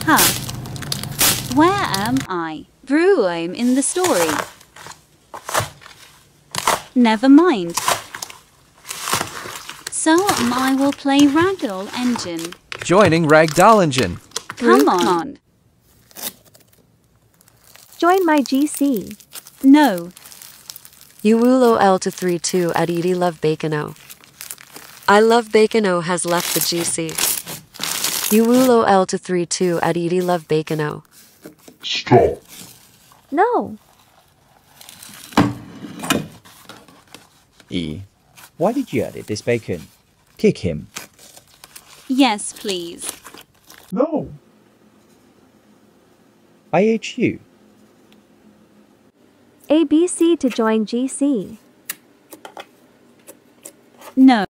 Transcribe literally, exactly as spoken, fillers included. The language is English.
Huh. Where am I? Brew I'm in the story. Never mind. So I will play Ragdoll Engine. Joining Ragdoll Engine. Come on. Join my G C. No. Uwulo L to three two at Edie Love Bacon-O. I Love Bacon-O has left the G C. Uwulo L to three two at Edie Love Bacon-O. Stop. No. E, why did you edit this bacon? Kick him. Yes, please. No. I H U. A B C to join G C. No.